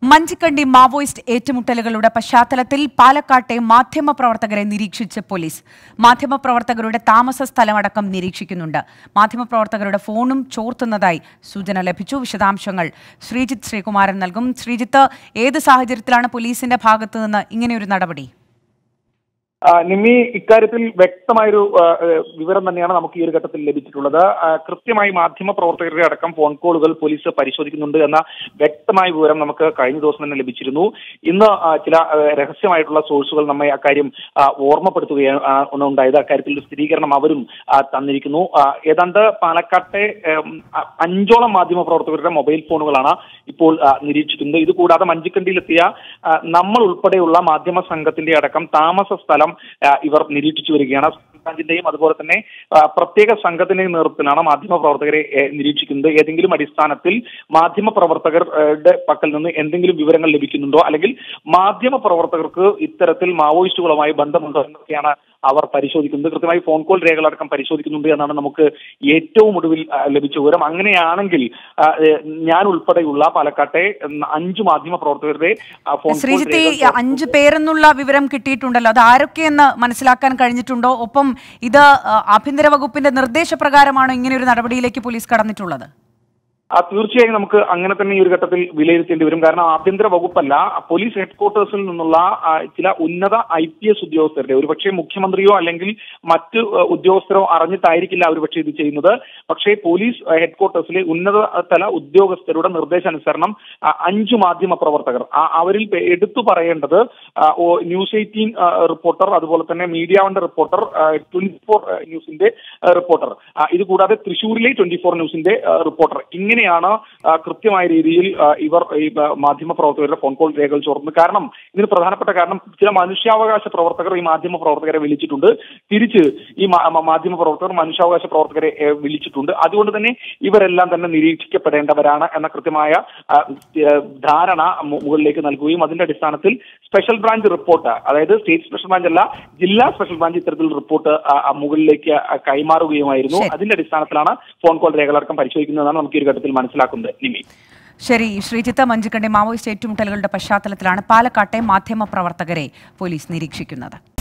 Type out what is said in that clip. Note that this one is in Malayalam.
മഞ്ചിക്കണ്ടി മാവോയിസ്റ്റ് ഏറ്റുമുട്ടലുകളുടെ പശ്ചാത്തലത്തിൽ പാലക്കാട്ടെ മാധ്യമപ്രവർത്തകരെ നിരീക്ഷിച്ച് പോലീസ്. മാധ്യമപ്രവർത്തകരുടെ താമസ സ്ഥലമടക്കം നിരീക്ഷിക്കുന്നുണ്ട്. മാധ്യമപ്രവർത്തകരുടെ ഫോണും ചോർത്തുന്നതായി സൂചന ലഭിച്ചു. വിശദാംശങ്ങൾ ശ്രീജിത്ത് ശ്രീകുമാരൻ നൽകും. ശ്രീജിത്ത്, ഏത് സാഹചര്യത്തിലാണ് പോലീസിന്റെ ഭാഗത്തു നിന്ന് ഇങ്ങനെയൊരു നടപടി? നിമ്മി, ഇക്കാര്യത്തിൽ വ്യക്തമായൊരു വിവരം തന്നെയാണ് നമുക്ക് ഈ ഒരു ഘട്ടത്തിൽ ലഭിച്ചിട്ടുള്ളത്. കൃത്യമായി മാധ്യമ പ്രവർത്തകരുടെ അടക്കം ഫോൺ കോളുകൾ പോലീസ് പരിശോധിക്കുന്നുണ്ട് എന്ന വ്യക്തമായ വിവരം നമുക്ക് കഴിഞ്ഞ ദിവസം തന്നെ ലഭിച്ചിരുന്നു. ഇന്ന് ചില രഹസ്യമായിട്ടുള്ള സോഴ്സുകൾ നമ്മെ അക്കാര്യം ഓർമ്മപ്പെടുത്തുകയാണ് ഉണ്ടായത്. അക്കാര്യത്തിൽ സ്ഥിരീകരണം അവരും തന്നിരിക്കുന്നു. ഏതാണ്ട് പാലക്കാട്ടെ 5ഓളം മാധ്യമ പ്രവർത്തകരുടെ മൊബൈൽ ഫോണുകളാണ് ഇപ്പോൾ നിരീക്ഷിക്കുന്നത്. ഇതുകൂടാതെ മഞ്ചിക്കണ്ടിയിലെത്തിയ നമ്മൾ ഉൾപ്പെടെയുള്ള മാധ്യമ സംഘത്തിന്റെ അടക്കം താമസ സ്ഥലം ഇവർ നിരീക്ഷിച്ചു വരികയാണ്. ിന്റെയും അതുപോലെ തന്നെ പ്രത്യേക സംഘത്തിന്റെയും നേതൃത്വത്തിലാണ് മാധ്യമ പ്രവർത്തകരെ നിരീക്ഷിക്കുന്നത്. ഏതെങ്കിലും അടിസ്ഥാനത്തിൽ മാധ്യമ പ്രവർത്തകരുടെ പക്കൽ നിന്ന് എന്തെങ്കിലും വിവരങ്ങൾ ലഭിക്കുന്നുണ്ടോ, അല്ലെങ്കിൽ മാധ്യമ പ്രവർത്തകർക്ക് ഇത്തരത്തിൽ മാവോയിസ്റ്റുകളുമായി ബന്ധമുണ്ടോ എന്നൊക്കെയാണ് അവർ പരിശോധിക്കുന്നത്. കൃത്യമായി ഫോൺ കോൾ രേഖകളടക്കം പരിശോധിക്കുന്നുണ്ട് എന്നാണ് നമുക്ക് ഏറ്റവും ഒടുവിൽ ലഭിച്ച വിവരം. അങ്ങനെയാണെങ്കിൽ ഞാൻ ഉൾപ്പെടെയുള്ള പാലക്കാട്ടെ 5 മാധ്യമ പ്രവർത്തകരുടെ ഫോൺ കോൾ 5 പേരെന്നുള്ള വിവരം കിട്ടിയിട്ടുണ്ടല്ലോ, അത് ആരൊക്കെയെന്ന് മനസ്സിലാക്കാൻ കഴിഞ്ഞിട്ടുണ്ടോ? ഒപ്പം ഇത് ആഭ്യന്തര വകുപ്പിന്റെ നിർദ്ദേശപ്രകാരമാണോ ഇങ്ങനെയൊരു നടപടിയിലേക്ക് പോലീസ് കടന്നിട്ടുള്ളത്? തീർച്ചയായും നമുക്ക് അങ്ങനെ തന്നെ ഈ ഒരു ഘട്ടത്തിൽ വിലയിരുത്തേണ്ടി വരും. കാരണം ആഭ്യന്തര വകുപ്പല്ല, പോലീസ് ഹെഡ്ക്വാർട്ടേഴ്സിൽ നിന്നുള്ള ചില ഉന്നത IPS ഉദ്യോഗസ്ഥരുടെ, ഒരുപക്ഷെ മുഖ്യമന്ത്രിയോ അല്ലെങ്കിൽ മറ്റ് ഉദ്യോഗസ്ഥരോ അറിഞ്ഞിട്ടായിരിക്കില്ല ഒരുപക്ഷെ ഇത് ചെയ്യുന്നത്. പക്ഷേ പോലീസ് ഹെഡ്ക്വാർട്ടേഴ്സിലെ ഉന്നത തല ഉദ്യോഗസ്ഥരുടെ നിർദ്ദേശാനുസരണം 5 മാധ്യമ പ്രവർത്തകർ, അവരിൽ എടുത്തു പറയേണ്ടത് ന്യൂസ് 18 റിപ്പോർട്ടർ, അതുപോലെ തന്നെ മീഡിയ 1 റിപ്പോർട്ടർ, 24 ന്യൂസിന്റെ റിപ്പോർട്ടർ, ഇതുകൂടാതെ തൃശ്ശൂരിലെ 24 ന്യൂസിന്റെ റിപ്പോർട്ടർ, ഇങ്ങനെയാണ് കൃത്യമായ രീതിയിൽ ഇവർ ഈ മാധ്യമ പ്രവർത്തകരുടെ ഫോൺ കോൾ രേഖകൾ ചോർന്നത്. കാരണം ഇതിന് പ്രധാനപ്പെട്ട കാരണം ചില മനുഷ്യാവകാശ പ്രവർത്തകർ ഈ മാധ്യമ പ്രവർത്തകരെ വിളിച്ചിട്ടുണ്ട്. തിരിച്ച് ഈ മാധ്യമ പ്രവർത്തകർ മനുഷ്യാവകാശ പ്രവർത്തകരെ വിളിച്ചിട്ടുണ്ട്. അതുകൊണ്ട് തന്നെ ഇവരെല്ലാം തന്നെ നിരീക്ഷിക്കപ്പെടേണ്ടവരാണ് എന്ന കൃത്യമായ ധാരണ മുകളിലേക്ക് നൽകുകയും അതിന്റെ അടിസ്ഥാനത്തിൽ സ്പെഷ്യൽ ബ്രാഞ്ച് റിപ്പോർട്ട്, അതായത് സ്റ്റേറ്റ് സ്പെഷ്യൽ ബ്രാഞ്ച് അല്ല, ജില്ലാ സ്പെഷ്യൽ ബ്രാഞ്ച് ഇത്തരത്തിൽ റിപ്പോർട്ട് മുകളിലേക്ക് കൈമാറുകയുമായിരുന്നു. അതിന്റെ അടിസ്ഥാനത്തിലാണ് ഫോൺ കോൾ രേഖകളടക്കം പരിശോധിക്കുന്നതാണ് നമുക്ക് ഈ ഘട്ടത്തിൽ മനസ്സിലാക്കുന്നത്. നിമി, ശരി. ശ്രീജിത്ത്, മഞ്ചിക്കണ്ടി മാവോയിസ്റ്റ് ഏറ്റുമുട്ടലുകളുടെ പശ്ചാത്തലത്തിലാണ് പാലക്കാട്ടെ മാധ്യമ പ്രവർത്തകരെ പോലീസ് നിരീക്ഷിക്കുന്നത്.